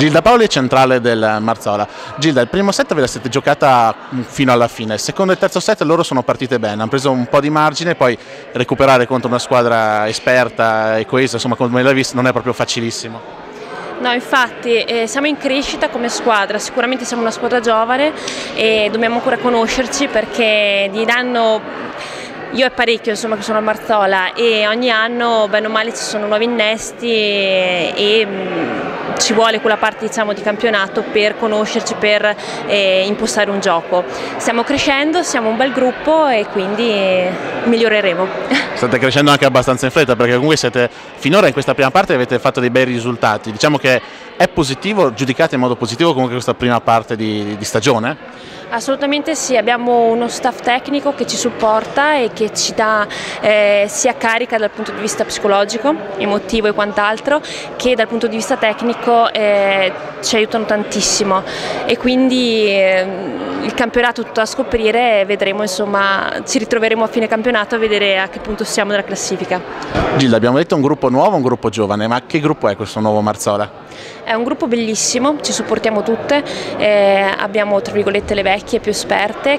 Gilda Paoli è centrale del Marzola. Gilda, il primo set ve la siete giocata fino alla fine, il secondo e il terzo set loro sono partite bene, hanno preso un po' di margine, poi recuperare contro una squadra esperta e coesa, insomma come l'hai visto, non è proprio facilissimo. No, infatti siamo in crescita come squadra, sicuramente siamo una squadra giovane e dobbiamo ancora conoscerci perché di anno io è parecchio insomma, che sono a Marzola e ogni anno bene o male ci sono nuovi innesti e ci vuole quella parte diciamo, di campionato per conoscerci, per impostare un gioco. Stiamo crescendo, siamo un bel gruppo e quindi miglioreremo. State crescendo anche abbastanza in fretta perché comunque siete finora in questa prima parte avete fatto dei bei risultati. Diciamo che è positivo, giudicate in modo positivo comunque questa prima parte di stagione? Assolutamente sì, abbiamo uno staff tecnico che ci supporta e che ci dà sia carica dal punto di vista psicologico, emotivo e quant'altro, che dal punto di vista tecnico ci aiutano tantissimo e quindi il campionato tutto da scoprire, vedremo insomma, ci ritroveremo a fine campionato a vedere a che punto siamo nella classifica. Gilda, abbiamo detto un gruppo nuovo, un gruppo giovane, ma che gruppo è questo nuovo Marzola? È un gruppo bellissimo, ci supportiamo tutte, abbiamo tra virgolette le vecchie più esperte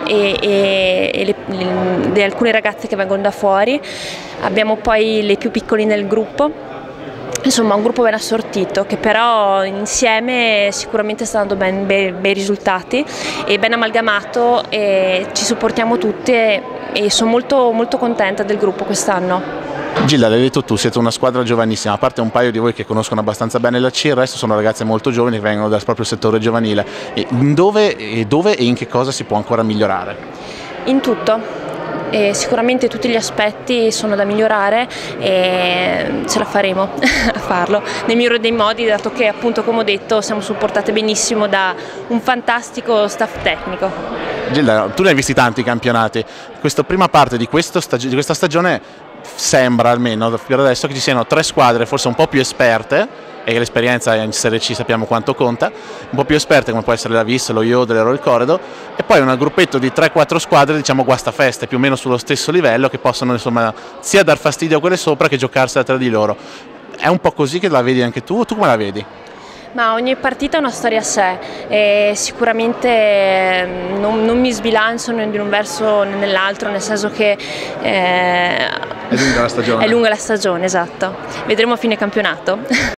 e alcune ragazze che vengono da fuori, abbiamo poi le più piccole nel gruppo. Insomma un gruppo ben assortito che però insieme sicuramente sta dando bei risultati e ben amalgamato e ci supportiamo tutte e sono molto contenta del gruppo quest'anno. Gilda, l'hai detto tu, siete una squadra giovanissima, a parte un paio di voi che conoscono abbastanza bene la C, il resto sono ragazze molto giovani che vengono dal proprio settore giovanile. Dove e in che cosa si può ancora migliorare? In tutto. E sicuramente tutti gli aspetti sono da migliorare e ce la faremo a farlo nel migliore dei modi, dato che appunto come ho detto siamo supportate benissimo da un fantastico staff tecnico. Gilda, tu ne hai visti tanti campionati, questa prima parte di questa stagione sembra almeno per adesso che ci siano tre squadre forse un po' più esperte e l'esperienza in Serie C sappiamo quanto conta, un po' più esperte come può essere la Vis, lo Jodler o il Corredor e poi un gruppetto di 3-4 squadre diciamo guastafeste più o meno sullo stesso livello che possono insomma sia dar fastidio a quelle sopra che giocarsela tra di loro. È un po' così che la vedi anche tu o tu come la vedi? Ma ogni partita ha una storia a sé e sicuramente non mi sbilancio né in un verso né nell'altro, nel senso che è lunga la stagione. È lunga la stagione, esatto. Vedremo a fine campionato.